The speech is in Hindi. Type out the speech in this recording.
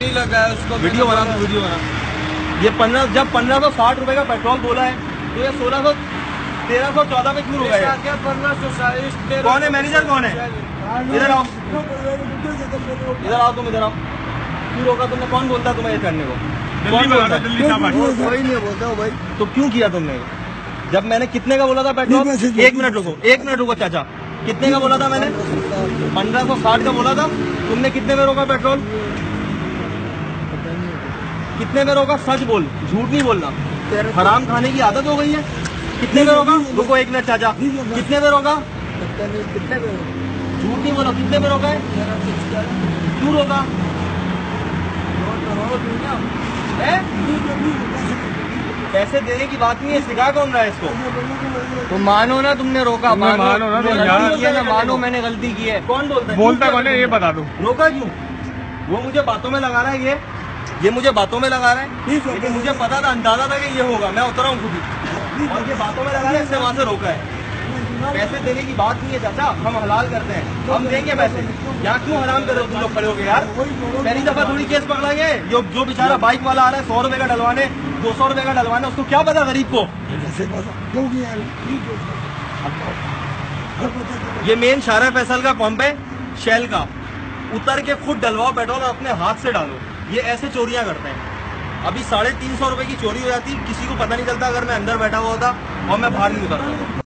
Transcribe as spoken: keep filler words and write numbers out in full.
लगा है उसको, वीडियो बना दो, वीडियो बना। ये पंद्रह जब पंद्रह सौ साठ रुपए का पेट्रोल बोला है तो ये सोलह सौ तेरह सौ चौदह पे क्यों हो गया? पंद्रह सौ चालीस। कौन है मैनेजर? कौन है? इधर आओ, इधर आओ, तुम इधर आओ। क्यों रोका तुमने? कौन बोलता है तुम्हें ये करने को? कौन बोलता है? कोई नहीं बोलता हूँ भाई। तो क्यों किया तुमने? जब मैंने कितने का बोला था पेट्रोल? एक मिनट रुको, एक मिनट रुको चाचा। कितने का बोला था मैंने? पंद्रह सौ साठ का बोला था। तुमने कितने में रोका पेट्रोल? कितने में रोका? सच बोल, झूठ नहीं बोलना। हराम खाने की आदत हो गई है। कितने में रोका? रुको एक मिनट चाचा, कितने में रोका? कितने में? झूठ नहीं बोलो, कितने में रोका है? क्यों रोका है? पैसे देने की बात नहीं है, सिखा कौन रहा है इसको? तो मानो ना, तुमने रोका, मानो, मानो ना, तुमने तो गलती की है ना, मानो मैंने गलती की है। कौन बोलता है? बोलता कौन है ये बता दो। रोका क्यों? वो मुझे बातों में लगा रहा है, ये ये मुझे बातों में लगा रहा है। लेकिन मुझे पता था, अंदाजा था कि ये होगा। मैं उतरा हूँ खुद ही, और ये बातों में लगा रहा है, इससे वहां से रोका है। पैसे देने की बात नहीं है चाचा, हम हलाल करते हैं, हम देंगे पैसे। यहाँ क्यों हराम कर रहे हो तुम लोग खड़े हो गए यार? पहली दफा थोड़ी केस पकड़ा गया। जो जो बेचारा बाइक वाला आ रहा है सौ रुपए का डलवाने, दो सौ रुपए का डलवाने, उसको क्या पता गरीब को? ये मेन शारा फैसल का पंप है, शेल का। उतर के खुद डलवाओ पेट्रोल और अपने हाथ से डालो। ये ऐसे चोरियां करते हैं। अभी साढ़े तीन सौ रुपए की चोरी हो जाती, किसी को पता नहीं चलता अगर मैं अंदर बैठा हुआ होता और मैं बाहर नहीं उतरता।